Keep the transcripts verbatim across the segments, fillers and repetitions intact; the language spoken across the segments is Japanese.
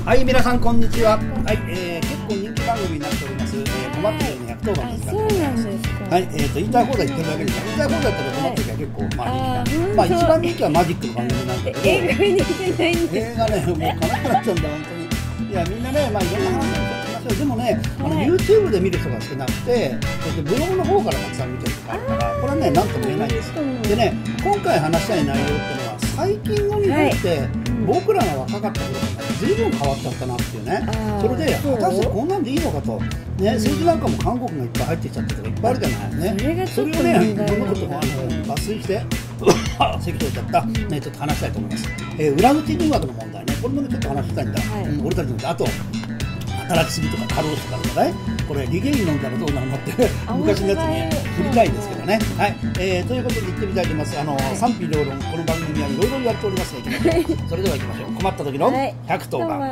はい、皆さんこんにちは。はい、えー、結構人気番組になっております、えー、困っているのひゃくとおばんですから、 そうなんですか。 はい、えーと、言いたい放題言ってるだけですよ。言いたい放題って困ってるから結構、まあ人気な。まあ一番人気はマジックの番組なんだけど、 映画に出てないんで映画ね、もうかなくなっちゃうんだ、本当に。いや、みんなね、まあいろんな話をしてますよ。でもね、あの、 はい、 YouTube で見る人が少なくて、ブログの方からたくさん見てるとかあるから、これはね、なんとも言えないんですよ。でね、今回話したい内容っていうのは、最近の日本って、僕らが若かった頃から随分変わっちゃったなっていうね。それで果たしてこんなんでいいのかと、ね、政治なんかも韓国がいっぱい入ってきちゃったとかいっぱいあるじゃないね。それをね、どんなこともあの抜粋して席取っちゃった、ね、ちょっと話したいと思います。えー、裏口入学の問題ね、これもねちょっと話したいんだ、はい、うん、俺たちのあと働きすぎとか過労死とかじゃない、これリゲイン飲んだらどうなるのって昔のやつに振りたいんですけどね。はい、えー、ということで言ってみたいと思います。あの、はい、賛否両論この番組はいろいろやっておりますので、それでは行きましょう。困った時のひゃくとおばん、はい、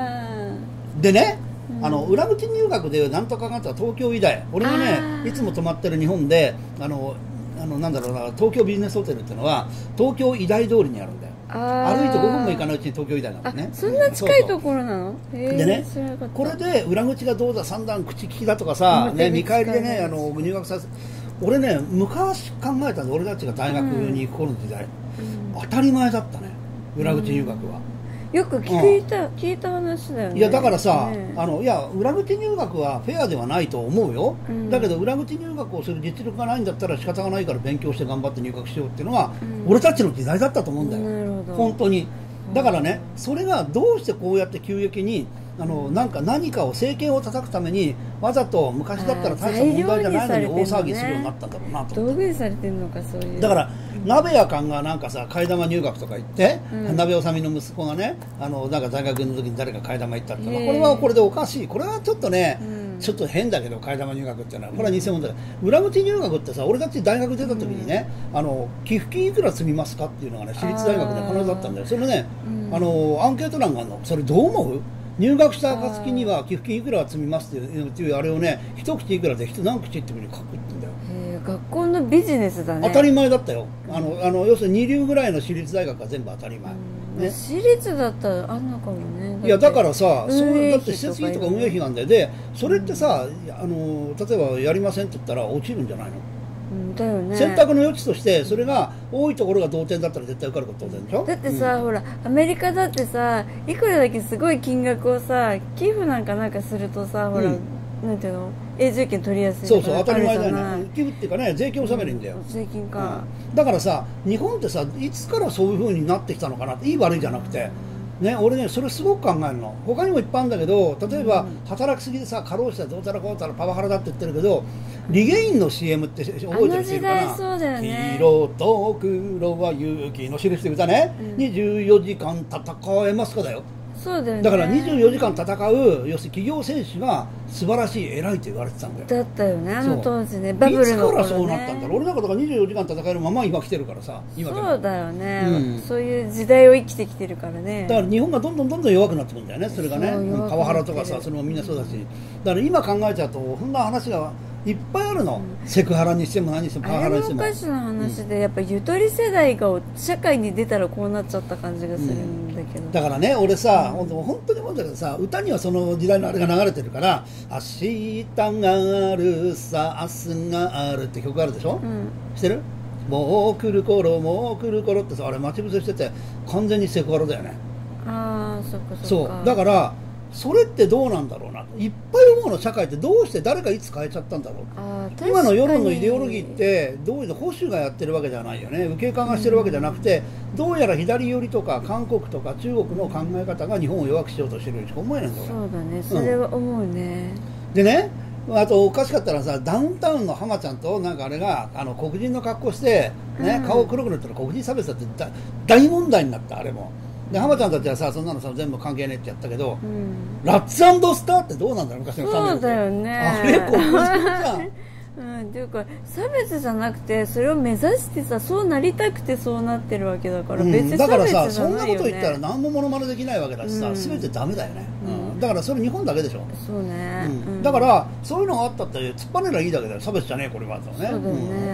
でね、あの裏口入学でなんとかかんとか東京医大、俺がねいつも泊まってる日本であのあのなんだろうな、東京ビジネスホテルっていうのは東京医大通りにあるんだよ。歩いてごふんも行かないうちに東京医大なんだね。 そんな近いところなの？ でね、これで裏口がどうだ三段口利きだとかさ、ね、見返りでね、あの入学させ、俺ね昔考えたんで、俺たちが大学に行く頃の時代、うん、当たり前だったね、裏口入学は。 よく聞いた、うん、聞いた話だよね。 いやだからさ、ね、あのいや裏口入学はフェアではないと思うよ、うん、だけど裏口入学をする実力がないんだったら仕方がないから勉強して頑張って入学しようっていうのは、うん、俺たちの時代だったと思うんだよ、なるほど、本当に。だからね、それがどうしてこうやって急激にあのなんか何かを政権を叩くためにわざと昔だったら大した問題じゃないのに大騒ぎするようになったんだろうなと思って。 道具にされてるのか、そういう。 だから鍋屋館がなんかさ替え玉入学とか言って、うん、鍋納の息子がね、あのなんか大学の時に誰か替え玉行ったってのは、これはこれでおかしい。これはちょっとね、うん、ちょっと変だけど、替え玉入学っていうのはこれは偽物だから。裏口入学ってさ、俺たち大学出た時にね、うん、あの寄付金いくら積みますかっていうのがね、私立大学で必ずあったんだよ。それね、うん、あのアンケート欄があるの。それどう思う？入学した暁には寄付金いくら積みますっていう、っていうあれをね、一口いくらで人何口っていうふうに書くって言うんだよ。 へー、学校のビジネスだね。 当たり前だったよ。あのあの要するに二流ぐらいの私立大学が全部当たり前、 ね、私立だったらあんのかもね。 いやだからさ、そうだって施設費とか運営費なんだよ。でそれってさ、あの例えばやりませんって言ったら落ちるんじゃないの？ だよね、 選択の余地としてそれが多いところが同点だったら絶対受かること当然でしょ。 だってさ、うん、ほらアメリカだってさ、いくらだけすごい金額をさ寄付なんかなんかするとさ、ほら、うん、なんていうの、永住権取りやすいとか。 そうそう、当たり前だよね。寄付っていうかね、税金を納めるんだよ、 うん、税金か、 うん、だからさ、日本ってさ、いつからそういう風になってきたのかなって、いい悪いじゃなくてね、俺ね、それすごく考えるの。他にもいっぱいあるんだけど、例えば、うん、働きすぎでさ、過労死だどうたらこうたらパワハラだって言ってるけど、リゲインの シーエム って覚えてる人いるかな？ そうだよね。 黄色と黒は勇気の印で歌ね、うん、にじゅうよじかん戦えますかだよ。 そうだよね。 だからにじゅうよじかん戦う、要するに企業選手が素晴らしい、偉いと言われてたんだよ。 だったよね、あの当時ね、バブルの頃ね。いつからそうなったんだろう。俺なんかだからにじゅうよじかん戦えるまま今来てるからさ、今でも。そうだよね、うん、そういう時代を生きてきてるからね。だから日本がどんどんどんどん弱くなってくるんだよね、それがね。パワハラとかさ、それもみんなそうだし。だから今考えちゃうと、そんな話がいっぱいあるの、うん、セクハラにしても何にしてもパワハラにしても。あれもおかしな話で、うん、やっぱゆとり世代が社会に出たらこうなっちゃった感じがするんだけど、うん、だからね、俺さ、うん、本当に思うんだけどさ、歌にはその時代のあれが流れてるから、明日があるさ、明日があるって曲があるでしょ、うん、してる？もう来る頃もう来る頃ってさ、あれ待ち伏せしてて完全にセクハラだよね。ああ、そっかそっか。そうだからそれってどうなんだろうな、いっぱい思うの。社会ってどうして誰がいつ変えちゃったんだろう。あ、今の世論のイデオロギーってどういうの、保守がやってるわけじゃないよね、右傾化がしてるわけじゃなくて、うん、どうやら左寄りとか韓国とか中国の考え方が日本を弱くしようとしてるようにしか思えないんだよ。そうだね、それは思うね、うん、でね、あとおかしかったらさ、ダウンタウンの浜ちゃんとなんかあれがあの黒人の格好して、ね、うん、顔を黒く塗ったら黒人差別だってだ大問題になった。あれもで浜ちゃんたちはさ、そんなのさ全部関係ねえってやったけど、うん、ラッツ&スターってどうなんだろう、昔のサメ。そうだよね、あれこうじゃんうん、っていうか差別じゃなくて、それを目指してさ、そうなりたくてそうなってるわけだから、別に差別じゃないよね、うん、だからさ、そんなこと言ったら何もモノマネできないわけだしさ、うん、全てダメだよね、うんうん、だからそれ日本だけでしょ。そうね、うん、だからそういうのがあったって突っ張ればいいだけだよ、差別じゃねえこれはとね。そうだよね、うん、それでいい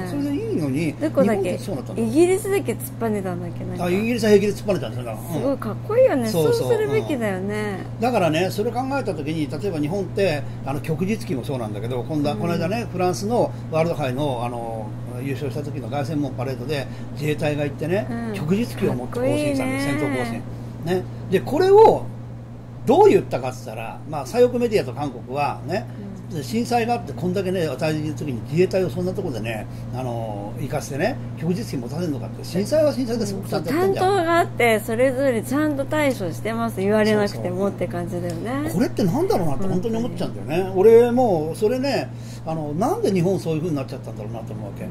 いのに、 どこだっけ、イギリスだけ突っぱねたんだっけ、なんかあ、イギリスは平気で突っぱねたんですよ、 すごいかっこいいよね、そうするべきだよね。 だからね、それ考えたときに、例えば日本ってあの旭日旗もそうなんだけど、今度はこの間ね、フランスのワールド杯のあの優勝した時の凱旋門パレードで自衛隊が行ってね、旭日旗を持って行進したんです、戦闘行進ね。でこれをどう言ったかって言ったら、まあ、左翼メディアと韓国はね、うん、震災があってこんだけね大事な時に自衛隊をそんなところでね、あのー、行かせてね旭日旗持たせるのかって、震災は震災ですごくちゃんとやってんじゃん。 担当があってそれぞれちゃんと対処してます、言われなくてもって感じだよね。 これってなんだろうなって本当に思っちゃうんだよね。俺もうそれね、あのなんで日本そういう風になっちゃったんだろうなと思うわけ、うん、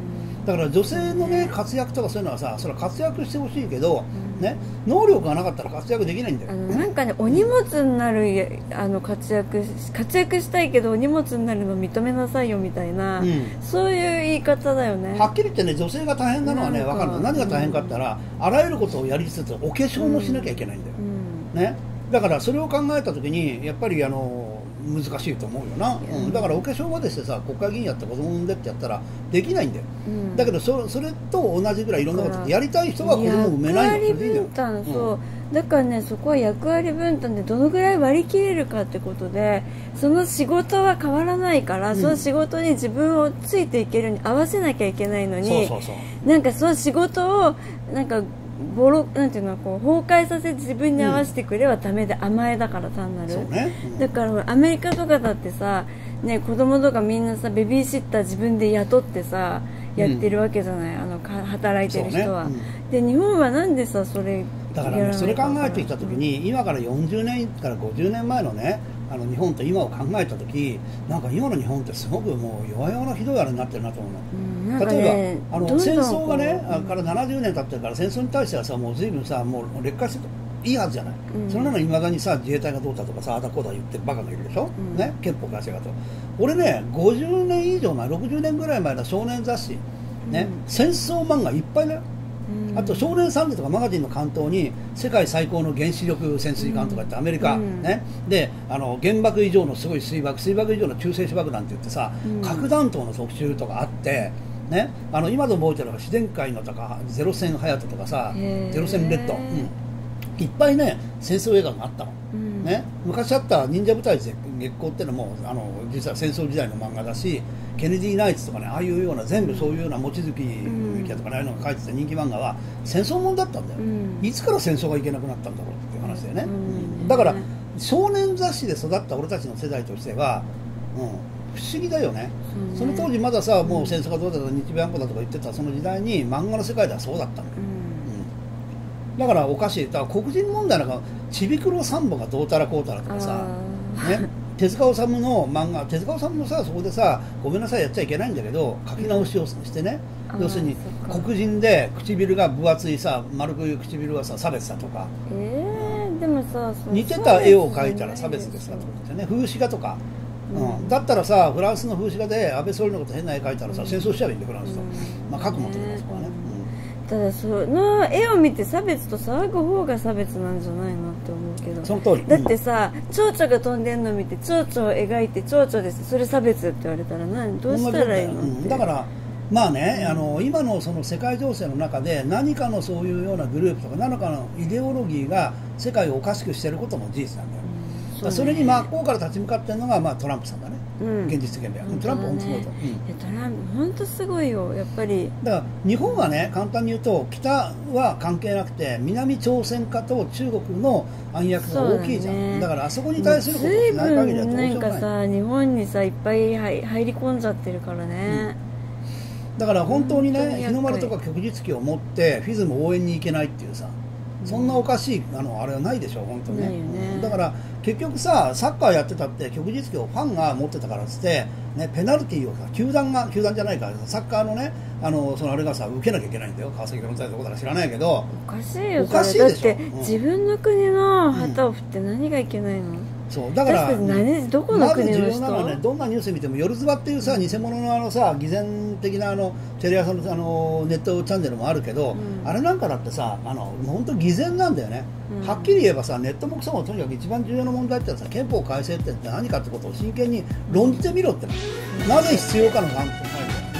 だから女性のね活躍とかそういうのはさ、それは活躍してほしいけど、うんね、能力がなかったら活躍できないんだよ。 あのなんかね、お荷物になるあの活躍活躍したいけどお荷物になるの認めなさいよみたいな、うん、そういう言い方だよね。 はっきり言ってね、女性が大変なのはね分かるの。何が大変かって言ったら、うん、あらゆることをやりつつお化粧もしなきゃいけないんだよ、うんね、だからそれを考えた時にやっぱりあの難しいと思うよな、うん、だからお化粧までしてさ国会議員やって子供産んでってやったらできないんだよ、うん、だけど そ, それと同じぐらいいろんなことってやりたい人は子供を産めないの。 役割分担、そう、うん、だからね、そこは役割分担でどのぐらい割り切れるかってことで、その仕事は変わらないから、うん、その仕事に自分をついていけるように合わせなきゃいけないのに、そうそうそう、なんかその仕事をなんかボロなんていうの、こう崩壊させて自分に合わせてくれはダメで、甘えだから単なる、 そうね、うん、 だからアメリカとかだってさ、ね、子供とかみんなさベビーシッター自分で雇ってさやってるわけじゃない、うん、あのか働いてる人は、ね、うん、で日本はなんでさそれだから、ね、それ考えてきたときに、うん、今からよんじゅうねんからごじゅうねんまえのね、あの日本と今を考えたとき、なんか今の日本ってすごくもう弱々なひどいあれになってるなと思うの、うん、なんかね、例えばあの戦争がね、うん、からななじゅうねん経ってるから、戦争に対してはさ、もう随分さ、もう劣化していいはずじゃない、うん、それなのにいまだにさ自衛隊がどうだとかさ、あだこうだ言ってるバカがいるでしょ、うん、ね、憲法改正がと。俺ね、ごじゅうねん以上前、ろくじゅうねんぐらい前の少年雑誌、ね、うん、戦争漫画いっぱいだよ、うん、あと少年サンデーとかマガジンの関東に世界最高の原子力潜水艦とか言って、アメリカ、うん、ね、であの原爆以上のすごい水爆、水爆以上の中性子爆弾って言ってさ、うん、核弾頭の特集とかあって、ね、あの今でも覚えてるのが自然界のとかゼロ戦ハヤトとかさ、ゼロ戦レッド、うん、いっぱいね戦争映画があったの、うん、ね、昔あった忍者部隊月光ってのもあの実は戦争時代の漫画だし、ケネディナイツとかね、ああいうような全部そういうような望月幸也とかね、ああいうのが書いてた人気漫画は戦争もんだったんだよ、うん、いつから戦争がいけなくなったんだろうっていう話だよね、うん、だから少年雑誌で育った俺たちの世代としては、うん、不思議だよね、うん、その当時まださ、もう戦争がどうだとか日米安保だとか言ってたその時代に漫画の世界ではそうだったんだよ、うん、だからおかしい。だから黒人問題なんかちびくろサンボがどうたらこうたらとかさ、ね、手塚治虫の漫画、手塚治虫もさ、そこでさ、ごめんなさいやっちゃいけないんだけど書き直しをしてね、要するに黒人で唇が分厚いさ、丸く唇はさ差別だとか、 えー、でもさ、 似てた絵を描いたら差別ですかとかってね、風刺画とか、うん、だったらさ、フランスの風刺画で安倍総理のこと変な絵描いたらさ、うん、戦争しちゃえばいいんだよフランスと、うん、まあ書くもんとかですからね、うん、 ただその絵を見て差別と騒ぐ方が差別なんじゃないのって思うけど、 その通り、 だってさ、うん、蝶々が飛んでんの見て蝶々を描いて蝶々です、それ差別って言われたら何どうしたらいいのって、うん、 だからまあね、うん、あの今のその世界情勢の中で何かのそういうようなグループとか何かのイデオロギーが世界をおかしくしていることも事実なんだよ、うん、そ, ね、それに真っ向から立ち向かっているのが、まあ、トランプさんだね、うん、現実的には、うん、トランプ本当に、ね、 うん、トランプ本当すごいよやっぱり。 だから日本はね、簡単に言うと北は関係なくて南朝鮮化と中国の暗躍が大きいじゃん だ,、ね、だからあそこに対することをしない限りはどうしようもない。 なんかさ、日本にさいっぱい入り込んじゃってるからね、 うん、だから本当にね、日の丸とか旭日旗を持ってフィズム応援に行けないっていうさ、そんなおかしいあのあれはないでしょ本当に ね, ねだから結局さ、サッカーやってたって旭日旗をファンが持ってたからっつって、ね、ペナルティーをさ球団が球団じゃないからサッカーのね、あのそのあれがさ受けなきゃいけないんだよ。川崎フロンターレのとこだから知らないけど、 おかしいよ、 おかしいでしょ。 だって、うん、自分の国の旗を振って何がいけないの、うん、 そうだから何どこの国の人、まず重要なのはね、 どんなニュース見ても夜ズバっていうさ、うん、偽物のあのさ偽善的なあのテレ朝のあのネットチャンネルもあるけど、うん、あれなんかだってさ、あの本当偽善なんだよね、うん、はっきり言えばさ、ネットもクソもとにかく一番重要な問題ってさ、憲法改正って何かってことを真剣に論じてみろって、うん、なぜ必要かのなんてないんだよね。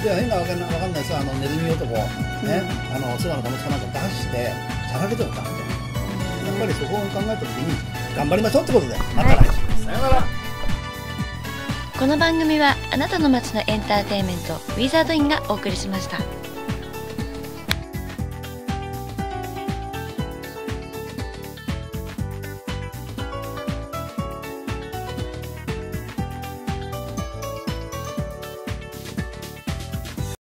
じゃあ変なわかんないわかんないさ、あのネズミ男ね、あの空の楽しさなんか出してさらけてもダメじゃない。やっぱりそこを考えた時に頑張りましょうってことで、また来週、さよなら。 この番組はあなたの街のエンターテインメントウィザードインがお送りしました。